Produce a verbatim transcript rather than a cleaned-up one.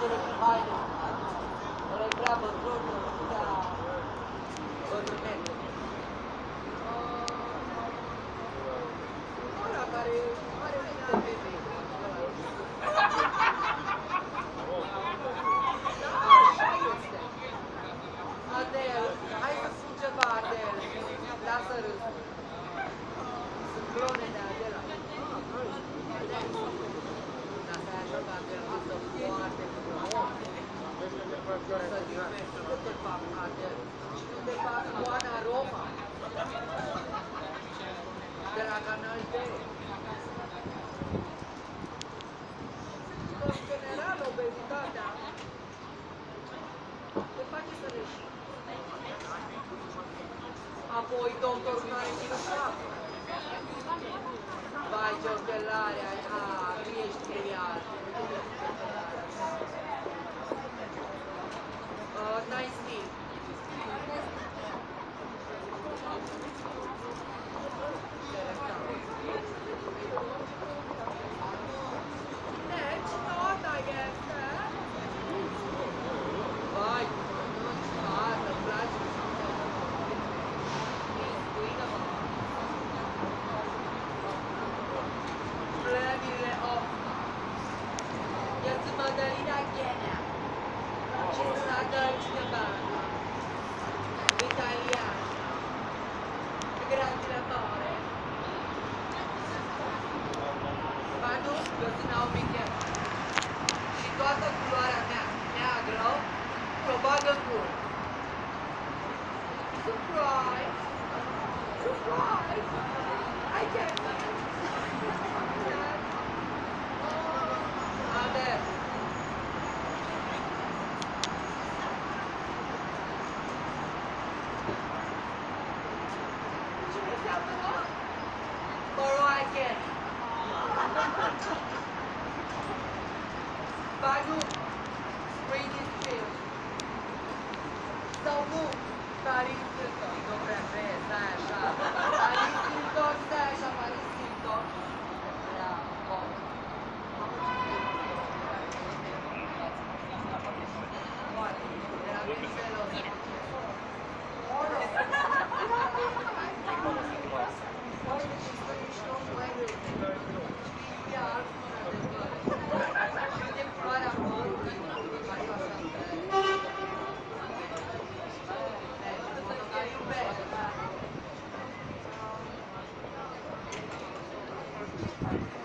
Apoi doctorul nu are nimic fac. Vai, ce ochelare ai, a, tu ești trivial. Uh, nice deal. Deci, nota este... Vai, nota, îmi place. Plămile off. Ia-ți Madalina Ghena. Și sunt dolci de bană. Italiana. Grande l'amore. Manu, eu sunt Naomi Ghena. Și toată culoarea mea neagră o bag în gură. Surprise! Surprise! I can't Ade. Ce înseamnă? Mariah Carey. Banu, Britney Spears. Sau nu, Paris Hilton. Nu prea vrei, stai așa. Paris Hilton, stai așa, Paris Hilton. Bravo. Thank you.